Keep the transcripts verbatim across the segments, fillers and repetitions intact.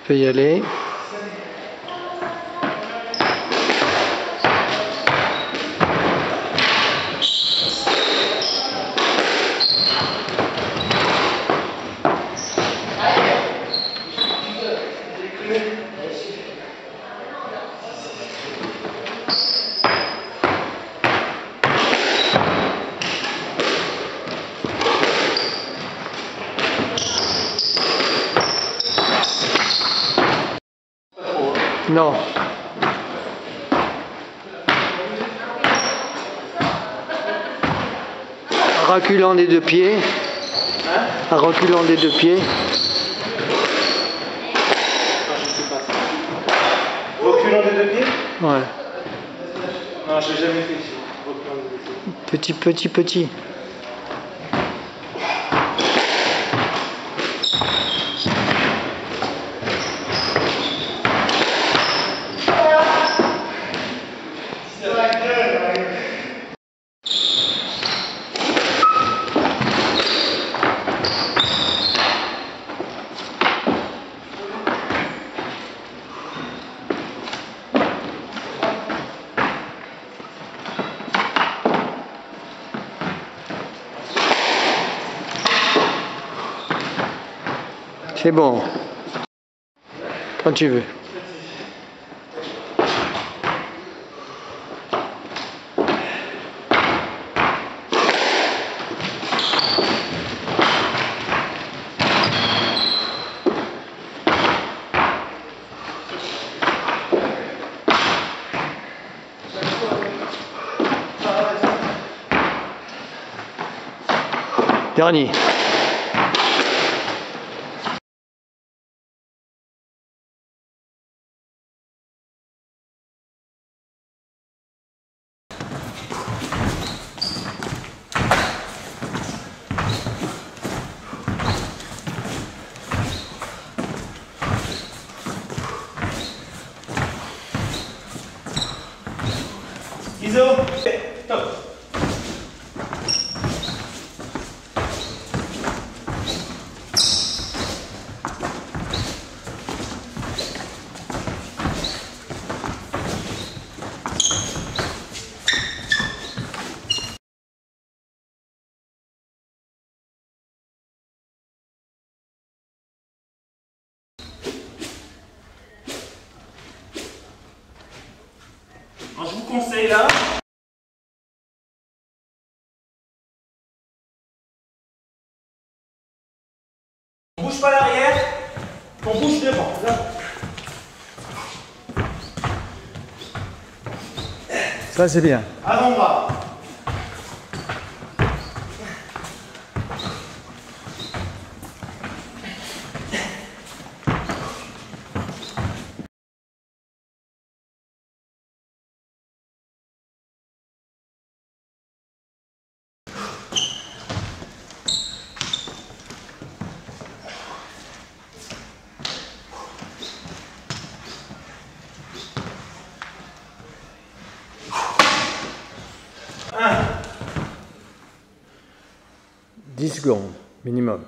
peux y aller. Non. En reculant des deux pieds. Hein? En reculant des deux pieds. Reculant des deux pieds? Ouais. Non, j'ai jamais fait ici. Reculant des deux pieds. Petit, petit, petit. C'est bon. Quand tu veux. Dernier. Iso, top. Alors, je vous conseille là. On bouge pas l'arrière, on bouge devant. Là. Ça c'est bien. Avant-bras. dix secondes minimum.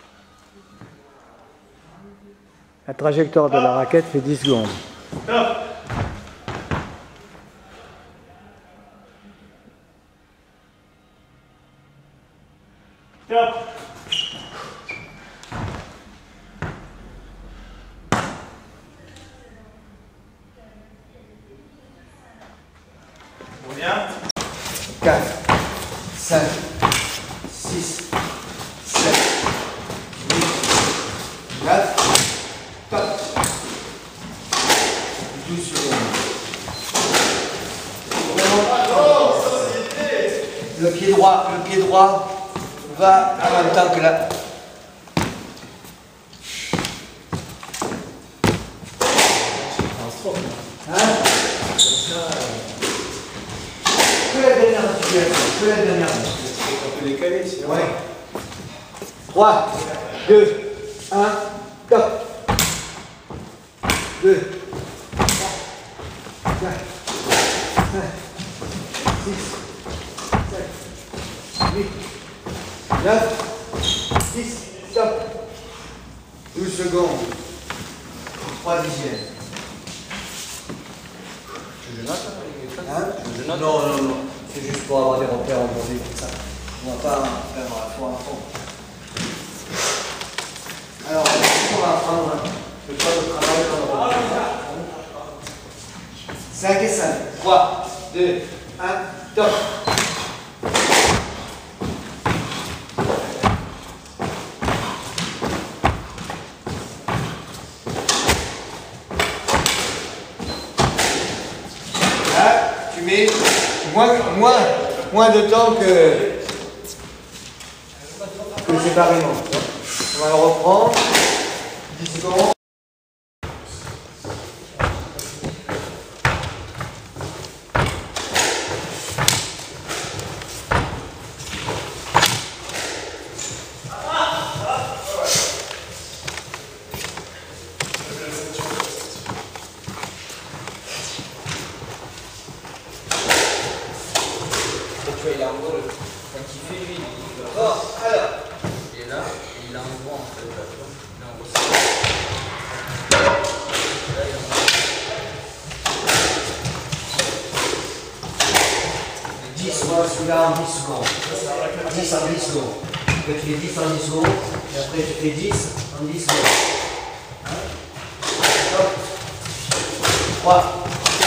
La trajectoire de la raquette fait dix secondes. Top. Top. On vient. quatre, cinq, six, sept, huit, neuf, top. douze secondes. Le pied droit, le pied droit va en même temps que la... Hein? Que la dernière situation, que la dernière. On peut décaler sinon. Ouais. trois, deux, un, top. deux, trois, quatre, cinq, six, sept, huit, neuf, dix, top. douze secondes. trois dixièmes. Tu veux que je note Hein? Tu veux que je note? Non, non, non. C'est juste pour avoir des repères aujourd'hui comme ça. On va pas faire à fond à fond. Alors, on va apprendre le temps de travail dans le repère. cinq et cinq. trois, deux, un, top. Tu mets moins, moins, moins de temps que, que séparément. On va le reprendre. dix secondes. Tu vois, il a en gros, le... quand il fait lui, il Bon, alors. est là, et il a en gros en fait. Là, tu vois. Il a en gros ça. Là, il a en gros. dix, moi celui-là en dix secondes. dix en dix secondes. Après tu fais dix en dix secondes. Et après tu fais dix en dix secondes. Hein? trois.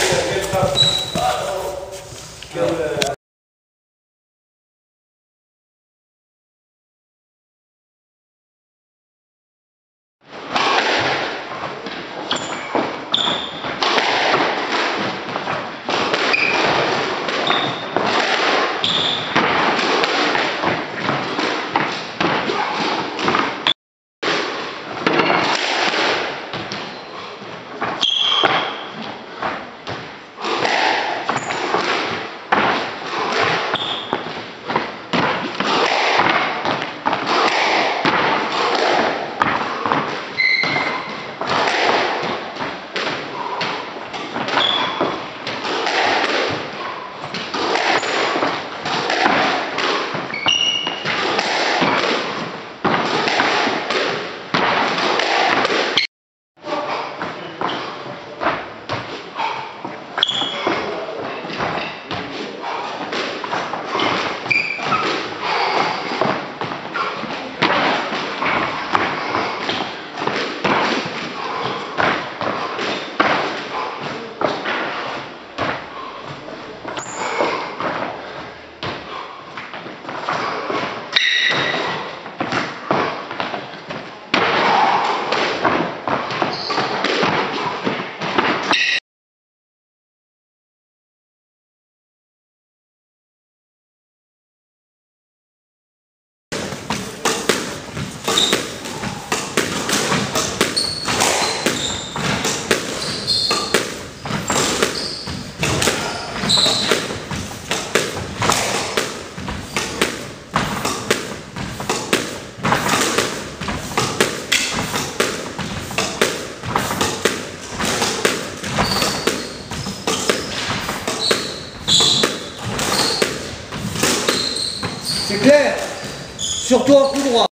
C'est clair? Surtout en coup droit.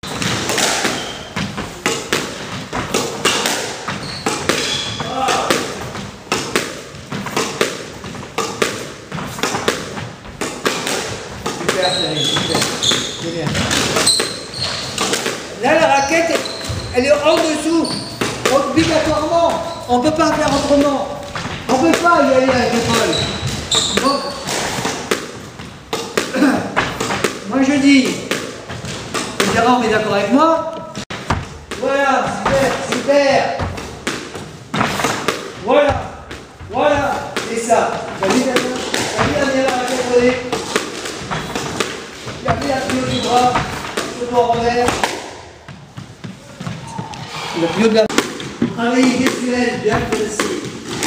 Super, Thierry, super. C'est bien. Là, la raquette, elle est en dessous. Obligatoirement. On ne peut pas faire autrement. On ne peut pas y aller avec l'épaule. Donc, moi je dis, Gérard, on est d'accord avec moi? Voilà, super, super. Voilà, voilà, c'est ça. T'as vu, t'as vu la meilleure à la tête. Tu as pris la plus haut du bras, le dos en revers. Le plus haut de la... Travailler gestuel, bien précis.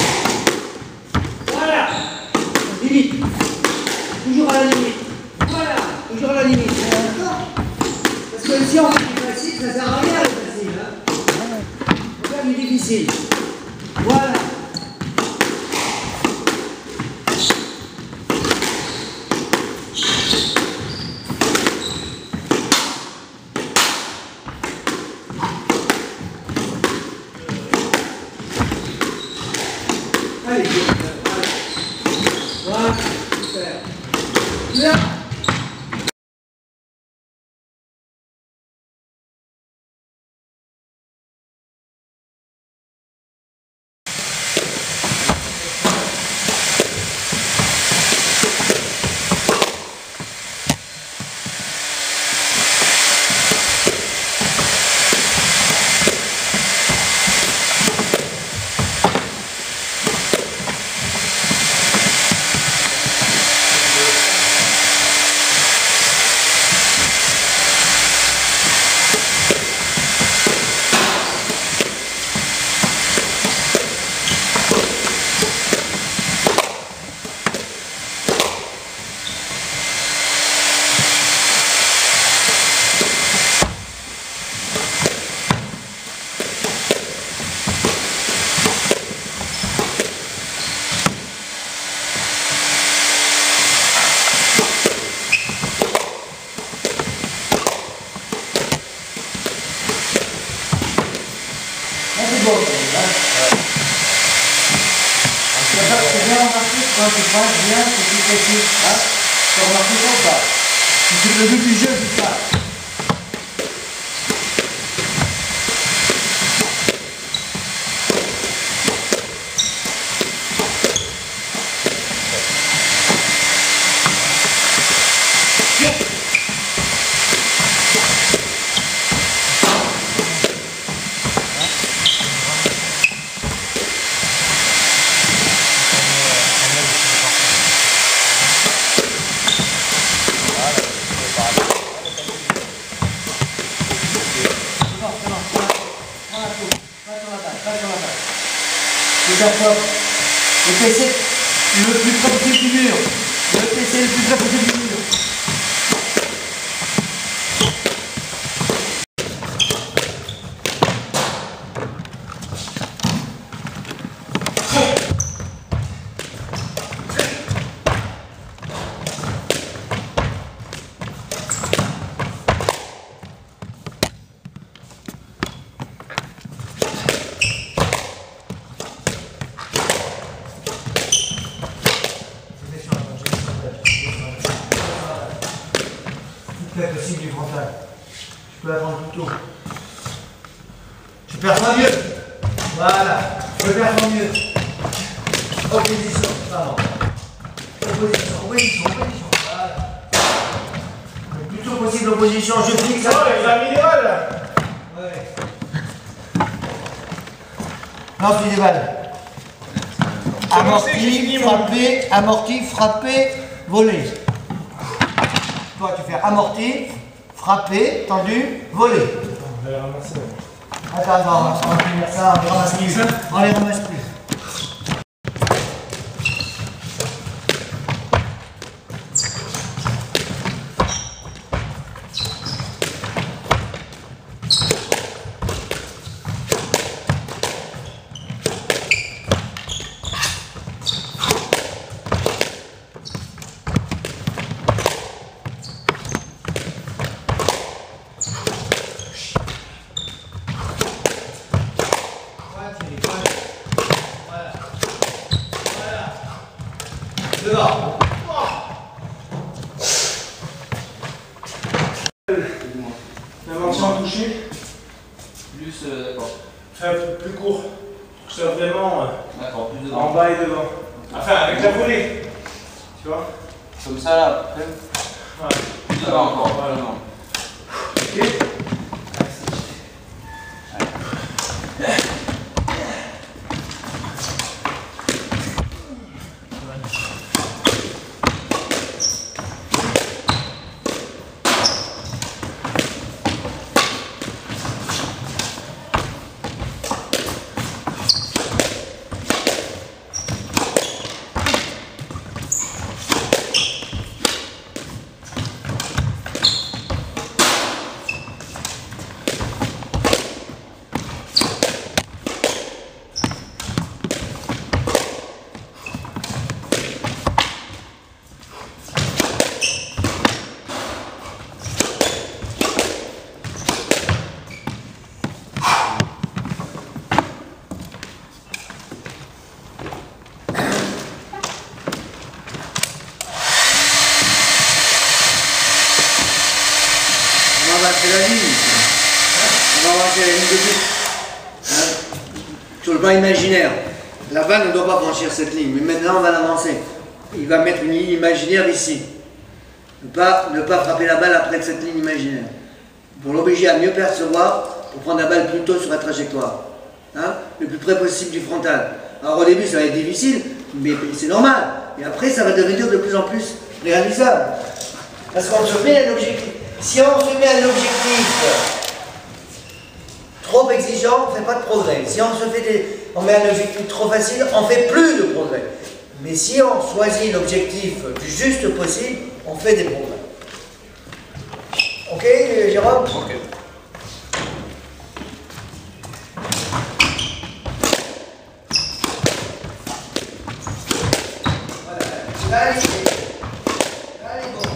Voilà, limite. Toujours à la limite. Voilà, toujours à la limite. D'accord? Parce que si on fait du facile, ça sert à rien le facile. Hein? On fait du difficile. Voilà. secondes. Hein. Ouais. C'est bien remarqué quand tu passes bien, c'est plus précis. Hein. Tu as remarqué ça ou pas? C'est le but du jeu, c'est ça. D'accord. Le P C le plus près possible du mur. Le P C le plus près possible du mur. Possible du frontal. Je peux attendre tout tôt. Je perçois mieux. Voilà. Je perçois mieux. Opposition. Pardon. Opposition. Opposition. Opposition. Voilà. Le plus tôt possible l'opposition. Je fixe. Oh, il a mis des balles là. Ouais. Lance des balles. Amorti, frappé, amorti, frappé, volé. Toi, tu fais amorti, frappé, tendu, volé. On va les ramasser. Attends, attends, on va finir ça, on les ramasse plus. On les ramasse plus. Devant. L'invention à toucher. Plus, euh, d'accord. Fais un peu plus court. Pour que ce soit vraiment euh, D'accord, plus en dedans. bas et devant. Enfin, avec la volée. Tu vois? Comme ça, là, après. Voilà. Plus devant encore, voilà. Non. Ok. On va avancer la ligne. On va avancer la ligne de but. Hein? Sur le plan imaginaire. La balle ne doit pas franchir cette ligne, mais maintenant on va l'avancer. Il va mettre une ligne imaginaire ici. Ne pas, ne pas frapper la balle après cette ligne imaginaire. Pour l'obliger à mieux percevoir, pour prendre la balle plus tôt sur la trajectoire. Hein? Le plus près possible du frontal. Alors au début ça va être difficile, mais c'est normal. Et après ça va devenir de plus en plus réalisable. Parce qu'on se met un objectif. Si on se met un objectif trop exigeant, on ne fait pas de progrès. Si on, se fait des, on met un objectif trop facile, on ne fait plus de progrès. Mais si on choisit l'objectif du juste possible, on fait des progrès. Ok, Jérôme? Ok. Voilà. Là, il est. Là, il est bon.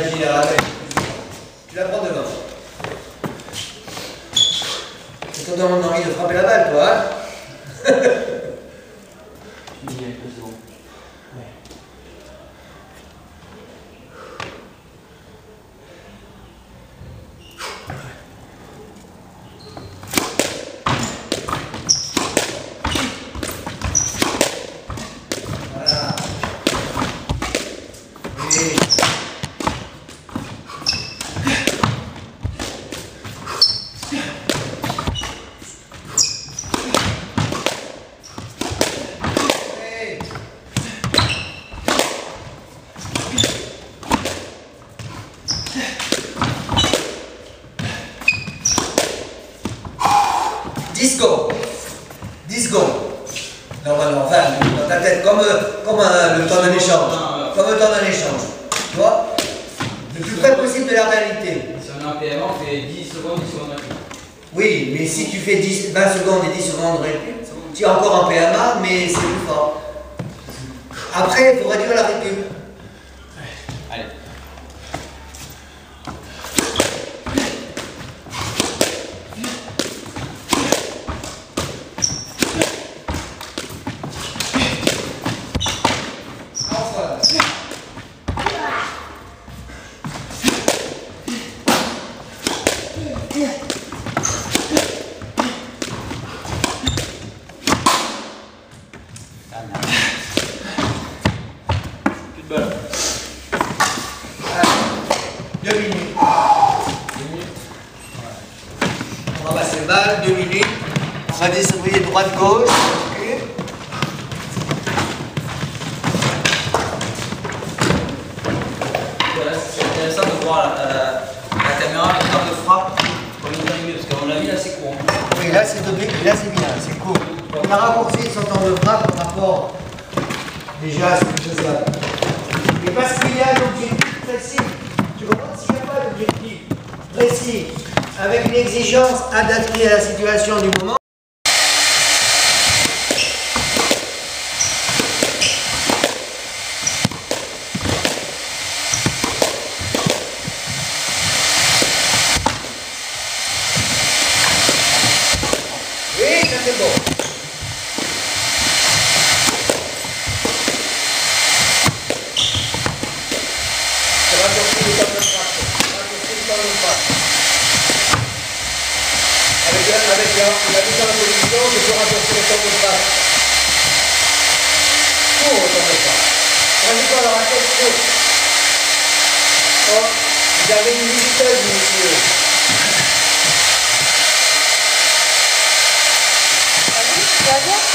Imagine la ramène. Tu la prends devant. Ça te donne envie de frapper la balle, toi, hein? Voilà. Oui. dix secondes. dix secondes. Normalement, enfin, dans ta tête, comme, comme un, le temps d'un échange. Comme le temps d'un échange. Tu vois? Le plus près possible de la réalité. Si on a un P M A, on fait dix secondes, dix secondes récup. Oui, mais si tu fais dix, vingt secondes et dix secondes récup, tu as encore un P M A, mais c'est plus fort. Après, il faut réduire la récup. Allez. Plus de balle. Deux minutes. Deux minutes. On ramasse les balles, deux minutes. On va distribuer droite-gauche. Okay. Voilà, c'est intéressant de voir la, la, la caméra, le temps de frappe, comme une minutes, parce qu'à mon avis, là, c'est court. Oui, là c'est là c'est bien, c'est cool. On a raccourci son temps de frappe par rapport déjà à ce que je faisais. Mais parce qu'il y a un objectif précis. Tu comprends? S'il n'y a pas d'objectif précis, avec une exigence adaptée à la situation du moment. Oui, ça c'est bon. Ça va raccourcir le temps de frappe. Ça va raccourcir le temps de frappe. Avec la, avec la, la mise en position, je peux raccourcir le temps de frappe. Court le temps de frappe. Rajoutons la raquette courte. Oh, vous avez une visiteuse, monsieur. Tu vas bien?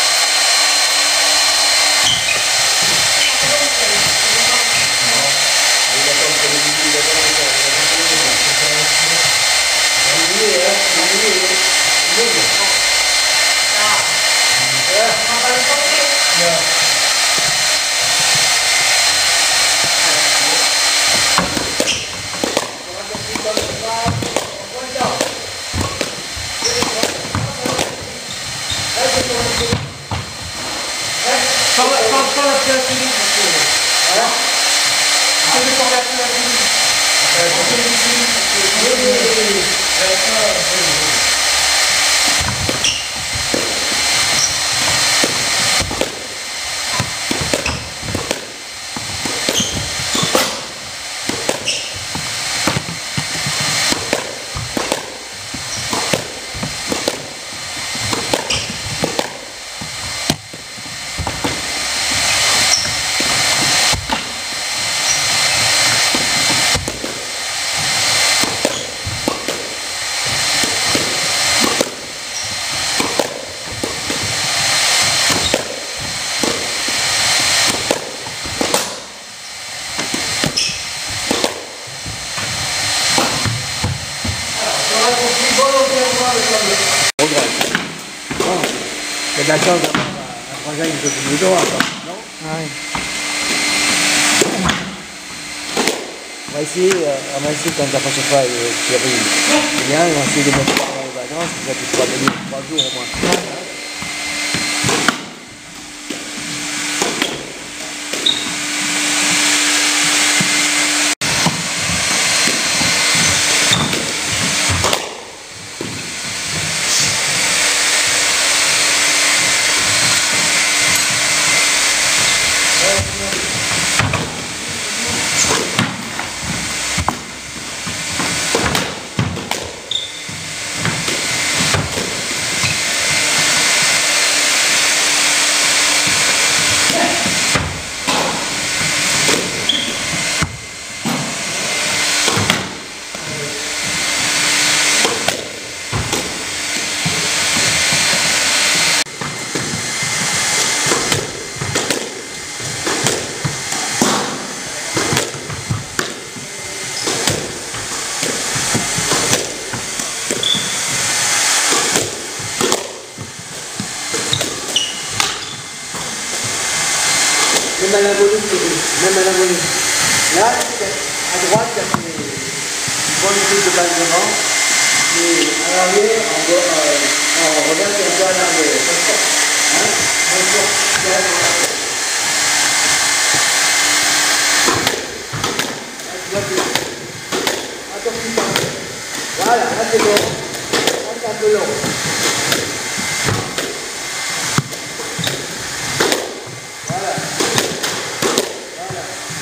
C'est de la chance d'avoir un frangin qui s'occupe de toi, non? Oui. On va essayer, on va essayer quand la prochaine fois Thierry vient, on va essayer de mettre pendant les vacances, comme ça tu pourras venir trois jours au moins. à l'agonie, même à l'agonie. Là, à droite, il y a une bonne prise de balle devant. Et à l'arrière, on, doit, euh, on revient un peu à l'arrière. Hein? Attention. Voilà, là c'est bon. Là c'est un peu long. Voilà. Voilà.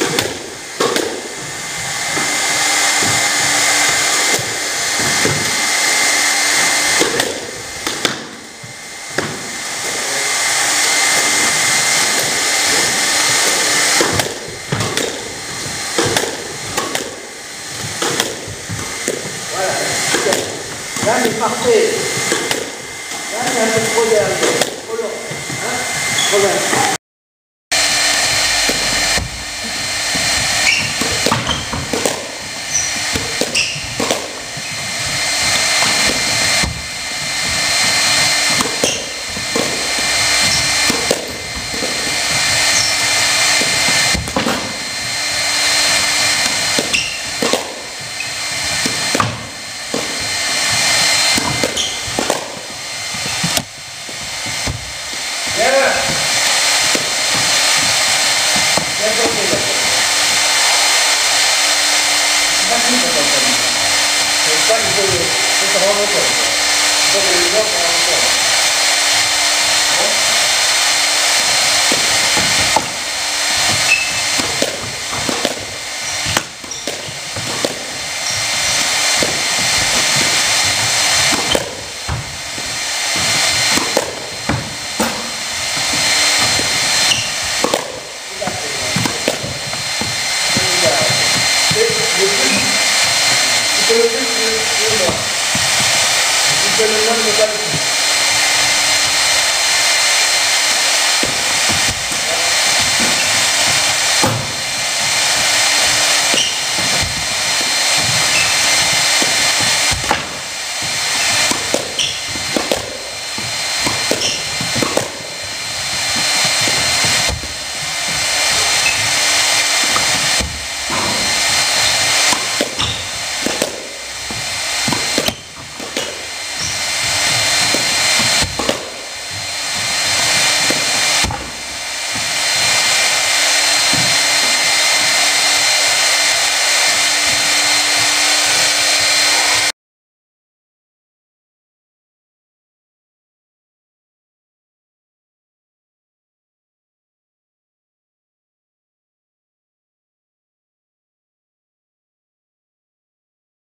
Là, c'est parfait. Là, c'est un peu trop derrière. Trop long. Hein? Trop long. Pas, il faut, il faut se rendre compte. Il faut que les gens